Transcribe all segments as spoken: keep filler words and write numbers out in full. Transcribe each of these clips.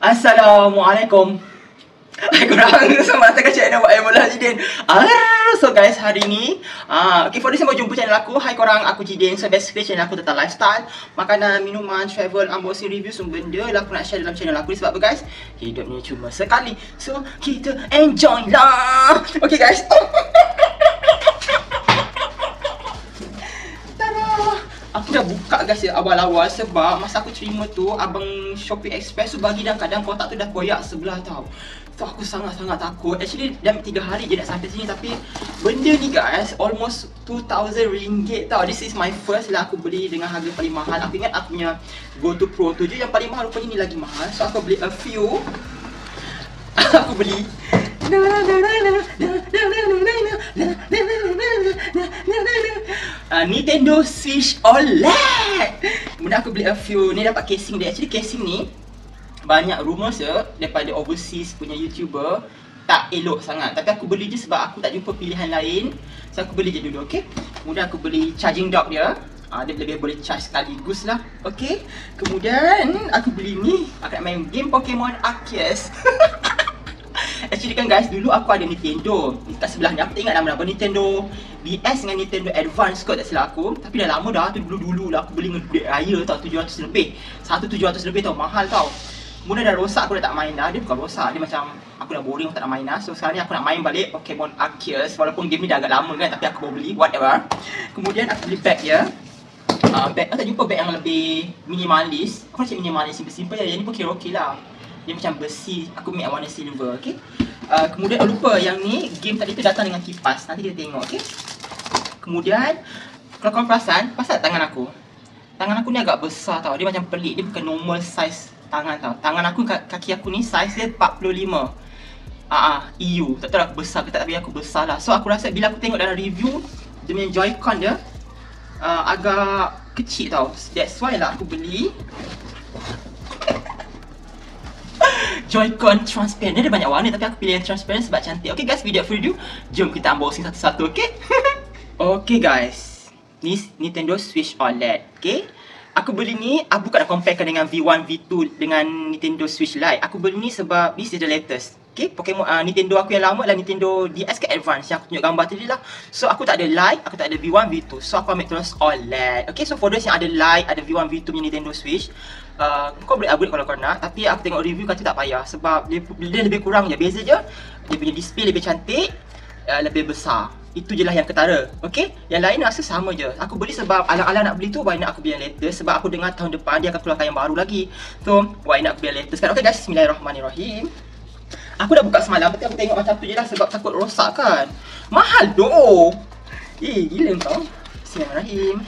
Assalamualaikum. Hai korang, selamat datang ke channel Whatever Jidin. So guys, hari ni uh, okay, for this mau jumpa channel aku. Hai korang, aku Jidin. So basically channel aku tentang lifestyle, makanan, minuman, travel, unboxing, review, semua benda lah aku nak share dalam channel aku ni. Sebab apa guys? Hidup ni cuma sekali, so kita enjoy lah. Okay guys. Aku dah buka guys ya awal-awal sebab masa aku terima tu abang Shopee Express tu bagi dah kadang kotak tu dah koyak sebelah tau. So aku sangat-sangat takut. Actually dah tiga hari je nak sampai sini tapi benda ni guys almost two thousand ringgit tau. This is my first lah aku beli dengan harga paling mahal. Aku ingat aku punya GoTo Pro tu je yang paling mahal, rupanya ni lagi mahal. So aku beli a few. Aku beli Uh, Nintendo Switch O L E D. Kemudian aku beli a few. Ni dapat casing dia. Actually casing ni banyak rumours ya daripada overseas punya YouTuber tak elok sangat. Tapi aku beli je sebab aku tak jumpa pilihan lain. So aku beli je dulu, okay. Kemudian aku beli charging dock dia. Uh, dia lebih boleh charge sekaligus lah, okay. Kemudian aku beli ni. Aku nak main game Pokemon Arceus. Actually kan guys, dulu aku ada Nintendo. Kat sebelah ni aku tak ingat nama apa, Nintendo D S dengan Nintendo Advance kot tak silap aku. Tapi dah lama dah, tu dulu-dulu lah aku beli dengan duit raya tau, tujuh ratus lebih. Satu tujuh ratus lebih tau, mahal tau. Kemudian dah rosak, aku dah tak main dah. Dia bukan rosak, dia macam aku dah boring, aku tak nak main dah. So sekarang ni aku nak main balik Pokemon Arceus. Walaupun game ni dah agak lama kan, tapi aku baru beli, whatever. Kemudian aku beli bag ya. Uh, bag, aku tak jumpa bag yang lebih minimalis. Aku nak cakap minimalis, simple-simple je. Yang ni pun kira okey lah. Dia macam besi, aku ambil warna silver, okay. Uh, kemudian oh lupa, yang ni game tadi tu datang dengan kipas. Nanti kita tengok, okay. Kemudian kalau korang perasan, pasal tangan aku, tangan aku ni agak besar tau. Dia macam pelik, dia bukan normal size tangan tau. Tangan aku, kaki aku ni size dia empat puluh lima Ah, uh, E U. Tak tahu lah aku besar ke tak, tapi aku besar lah. So aku rasa bila aku tengok dalam review, dia punya Joy-Con dia uh, agak kecil tau. That's why lah aku beli Joy-Con transparent. Dia ada banyak warna tapi aku pilih yang transparent sebab cantik. Okay guys, video full review, jom kita unboxing satu-satu, okay. Okay guys, ni Nintendo Switch O L E D, okay. Aku beli ni, aku bukan nak comparekan dengan V one, V two dengan Nintendo Switch Lite. Aku beli ni sebab this is the latest, okay. Pokemon uh, Nintendo aku yang lama adalah Nintendo D S ke Advance yang aku tunjuk gambar tadi lah. So aku tak ada Lite, aku tak ada V one, V two. So aku ambil terus O L E D, okay. So for those yang ada Lite, ada V one, V two punya Nintendo Switch, Uh, kau boleh upgrade kalau kau nak. Tapi aku tengok review kata tak payah sebab dia, dia lebih kurang je. Beza je, dia punya display lebih cantik, uh, lebih besar. Itu je lah yang ketara, okay. Yang lain rasa sama je. Aku beli sebab alang-alang nak beli tu, why nak aku beli yang latest. Sebab aku dengar tahun depan dia akan keluarkan yang baru lagi. So why nak aku beli yang latest kan. Okay guys, bismillahirrahmanirrahim. Aku dah buka semalam tapi aku tengok macam tu je lah sebab takut rosak kan. Mahal doh. Eh gila kau. Bismillahirrahmanirrahim.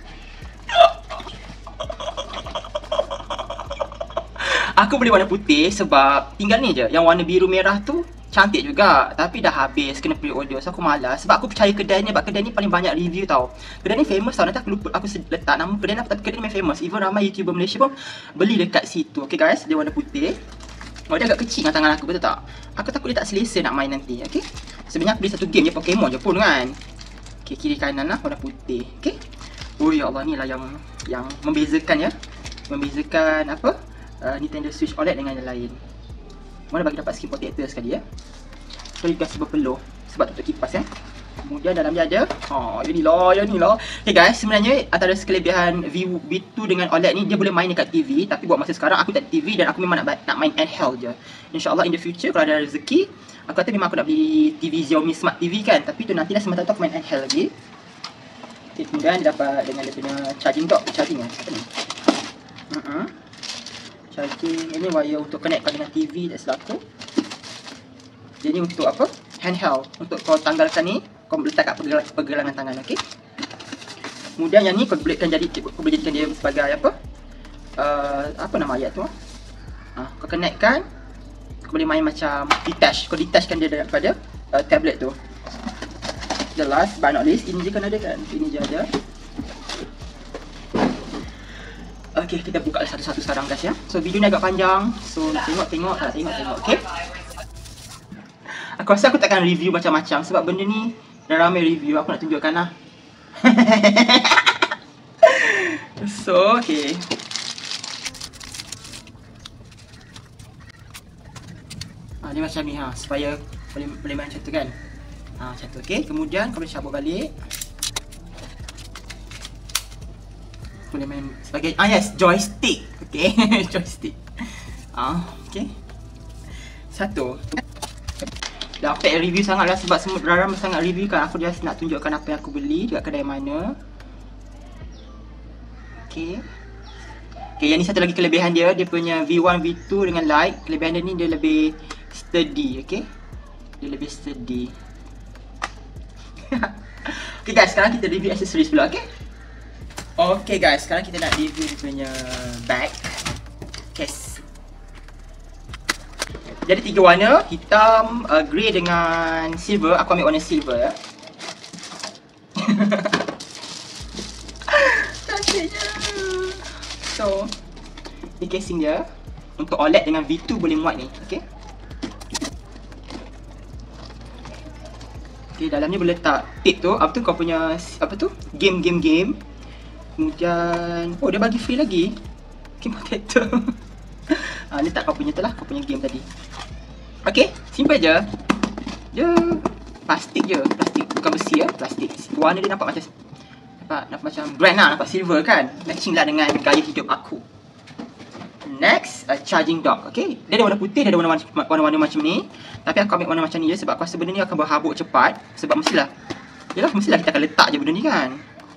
Aku beli warna putih sebab tinggal ni je. Yang warna biru merah tu cantik juga. Tapi dah habis, kena pre-order. So aku malas. Sebab aku percaya kedai ni. Sebab kedai ni paling banyak review tau. Kedai ni famous tau. Nanti aku lupa, aku letak nama kedai ni apa. Tapi kedai ni memang famous. Even ramai YouTuber Malaysia pun beli dekat situ. Okay guys, dia warna putih. Oh dia agak kecil dengan tangan aku, betul tak? Aku takut dia tak selesa nak main nanti, okay. Sebenarnya aku beli satu game je, Pokemon je pun kan. Okay, kiri kanan lah warna putih, okay. Oh ya Allah, ni lah yang yang membezakan ya. Membezakan apa? Uh, Nintendo Switch O L E D dengan yang lain. Mana bagi dapat skin protector sekali ya. So you guys berpeluh sebab tutup kipas ya. Kemudian dalam dia ada, oh yang ni lah, yang ni lah. Okay guys, sebenarnya antara sekelebihan V two dengan O L E D ni, dia boleh main dekat T V. Tapi buat masa sekarang aku tak ada T V dan aku memang nak, nak main handheld je. InsyaAllah in the future kalau ada rezeki, aku kata memang aku nak beli T V Xiaomi Smart T V kan. Tapi tu nantilah sementara tu aku main handheld lagi. Okay, kemudian dia dapat dengan dia punya charging dock. Charging lah, apa ni? Uh -huh. Charging, ini wire untuk connectkan dengan T V tak silap aku. Jadi untuk apa? Handheld. Untuk kau tanggalkan ni, kau letak kat pergelang, pergelangan tangan, okey. Kemudian yang ni kau bolehkan jadi, kau boleh jadikan dia sebagai apa? Uh, apa nama ayat tu? Ah, kau connectkan, kau boleh main macam detach. Kau detachkan dia daripada uh, tablet tu. The last but not least, ini je kan ada kan? Ini je ada. Okay, kita buka satu-satu sekarang guys ya. So video ni agak panjang. So tengok-tengok, tak tengok-tengok, okay. Aku rasa aku takkan review macam-macam sebab benda ni dah ramai review. Aku nak tunjukkan lah. So, okay. Ha, dia macam ni ha, supaya boleh boleh main macam tu kan. Ha, macam tu. Okey, kemudian kau boleh cabut balik. Boleh main sebagai ah yes, joystick. Okey, joystick. Ah, okey. Satu. Dah aku tak review sangat lah sebab semua raram sangat review kan. Aku just nak tunjukkan apa yang aku beli dekat kedai mana. Okey. Okey, yang ni satu lagi kelebihan dia, dia punya V one V two dengan light. Kelebihan dia ni dia lebih sturdy, okey. Dia lebih sturdy. Okey guys, sekarang kita review accessories pula, okey? Okay guys, sekarang kita nak review dia punya bag case. Jadi tiga warna, hitam, uh, grey dengan silver. Aku ambil warna silver ya. Cantiknya. So, ni casing dia. Untuk O L E D dengan V two boleh muat ni, okay. Okay, dalam ni boleh letak tape tu. Apa tu kau punya, apa tu? Game-game-game. Kemudian, oh dia bagi free lagi game protector. Ah, ni tak kau punya tu lah, kau punya game tadi. Okay, simple je. Dia plastik je, plastik bukan besi ya, plastik. Warna dia nampak macam nampak, nampak macam brand lah, nampak silver kan. Matching lah dengan gaya hidup aku. Next, a charging dock. Okay, dia ada warna putih, dia ada warna-warna macam ni. Tapi aku ambil warna macam ni je sebab aku rasa benda ni akan berhabuk cepat. Sebab mestilah, yelah mestilah kita akan letak je benda ni kan.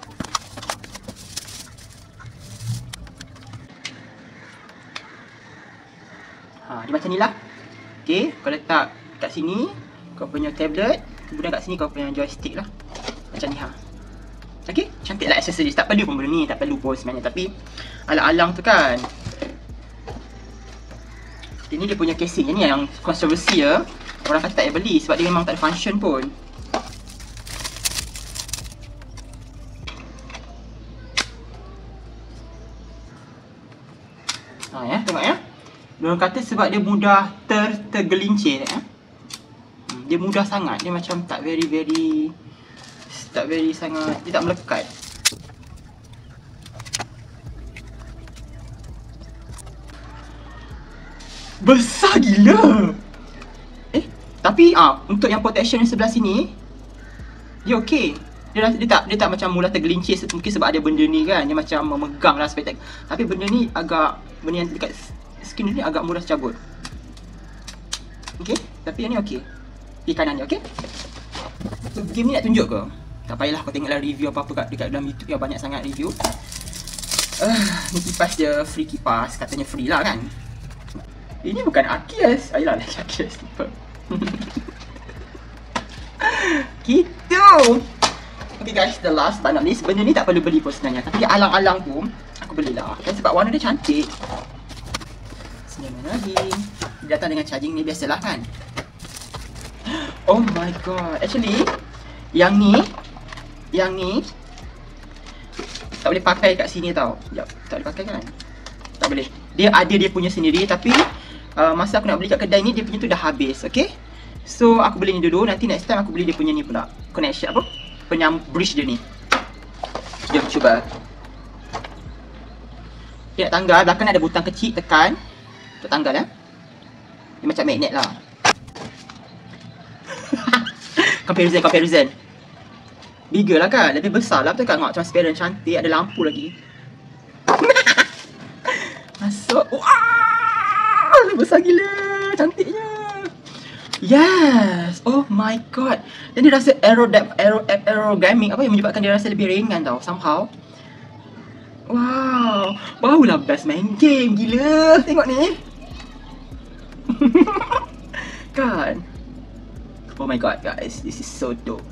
Ha, dia macam ni lah. Okay, kau letak kat sini kau punya tablet, kemudian kat sini kau punya joystick lah. Macam ni ha. Okay, cantik lah accessories. Tak perlu pun benda ni, tak perlu pun sebenarnya. Tapi alang-alang tu kan. Ini dia punya casing. Ini yang kontroversi ya. Orang kata tak payah beli sebab dia memang tak ada function pun. Ha ya, tengok ya. Diorang kata sebab dia mudah ter tergelincir eh? hmm, dia mudah sangat. Dia macam tak very very tak very sangat, dia tak melekat. Besar gila. Eh, tapi ah untuk yang protection yang sebelah sini dia okey. Dia, dia tak dia tak macam mula tergelincir mungkin sebab ada benda ni kan. Dia macam memegang lah supaya tak. Tapi benda ni agak, benda yang dekat skin ni agak mudah cabut. Okey, tapi yang ni okey. Di kanan ni okey. So game ni nak tunjuk ke? Tak payahlah kau tengoklah review apa-apa kat dekat dalam YouTube yang banyak sangat review. Uh, ni kipas dia, free kipas, katanya free lah kan. Ini bukan Akias. Ayolah lah Akias tipe. Gitu. Okay guys, the last but not least, benda ni tak perlu beli pun sebenarnya. Tapi alang-alang tu aku belilah. Kan sebab warna dia cantik. Mana lagi? Dia datang dengan charging ni biasalah kan. Oh my god. Actually yang ni, yang ni tak boleh pakai kat sini tau. Sekejap, tak boleh pakai kan? Tak boleh. Dia ada dia punya sendiri. Tapi uh, masa aku nak beli kat kedai ni, dia punya tu dah habis. Okay, so aku beli ni dulu. Nanti next time aku beli dia punya ni pula, connection apa, penyam bridge dia ni. Jom cuba. Dia nak tanggal, belakang ada butang kecil, tekan untuk tanggal ya. Dia macam magnet lah. Comparison, comparison. Bigger lah kan, lebih besar lah. Betul kan, tengok transparent, cantik, ada lampu lagi. Masuk. Wah, besar gila, cantiknya. Yes. Oh my god. Dan dia rasa aero depth, aero aerodynamic apa yang menyebabkan dia rasa lebih ringan tau somehow. Wow, barulah best main game. Gila, tengok ni. Kan. Oh my god guys, this is so dope.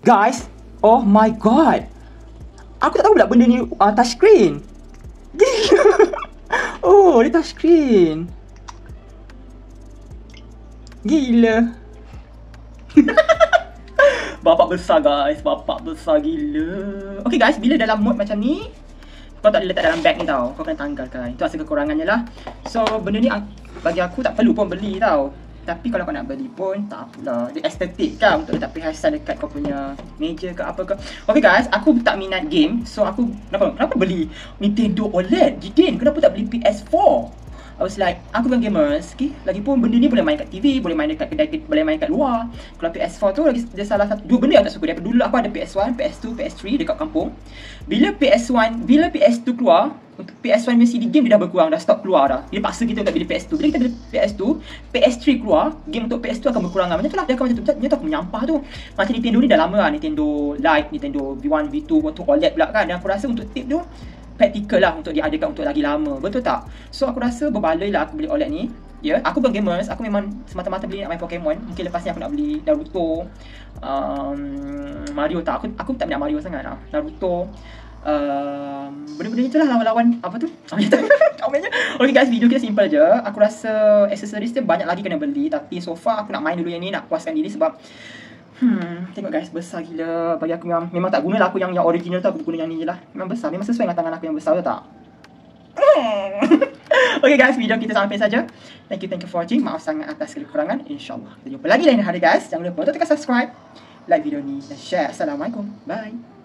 Guys, oh my god. Aku tak tahu pula benda ni uh, touchscreen. Gila. Oh, dia touchscreen. Gila. Bapak besar guys, bapak besar gila. Okay guys, bila dalam mode macam ni, kau tak boleh letak dalam bag ni tau. Kau kena tanggalkan. Itu asal kekurangannya lah. So benda ni bagi aku tak perlu pun beli tau. Tapi kalau kau nak beli pun tak apalah. Dia estetik kan untuk letak perhiasan dekat kau punya meja ke apa ke. Okay guys, aku tak minat game. So aku kenapa kenapa beli Nintendo O L E D? Jidin, kenapa tak beli P S four? I was like, aku bukan gamers, okay? Lagipun benda ni boleh main kat T V, boleh main dekat kedai, boleh main kat luar. Kalau P S four tu lagi dia salah satu dua benda yang tak suka. Daripada dulu aku ada P S one, P S two, P S three dekat kampung. Bila P S one, bila P S two keluar, untuk P S one punya C D game dia dah berkurang, dah stop keluar dah. Dia paksa kita untuk beli P S two. Bila kita beli P S two, P S three keluar, game untuk P S two akan berkurang. Macam tu lah, dia akan macam tu. Dia tu aku menyampah tu. Macam Nintendo ni dah lama lah, Nintendo Lite, Nintendo V one, V two, untuk O L E D pula kan. Dan aku rasa untuk tip tu praktikal lah untuk diadakan untuk lagi lama, betul tak? So aku rasa berbaloi lah aku beli O L E D ni. Ya, yeah, aku bukan gamers, aku memang semata-mata beli nak main Pokemon. Mungkin lepas ni aku nak beli Naruto, um, Mario tak, aku aku tak minat Mario sangat lah. Naruto, um, benda-benda itulah lawan-lawan apa tu? Okay guys, video kita simple je. Aku rasa accessories dia banyak lagi kena beli, tapi so far aku nak main dulu yang ni, nak puaskan diri sebab Hmm, tengok guys, besar gila. Bagi aku memang, memang tak guna lah aku yang, yang original tu, aku guna yang ni je lah. Memang besar, memang sesuai dengan tangan aku yang besar tu tak? Okay guys, video kita sampai saja. Thank you, thank you for watching. Maaf sangat atas kekurangan. InsyaAllah kita jumpa lagi lain hari guys. Jangan lupa untuk tekan subscribe, like video ni dan share. Assalamualaikum, bye.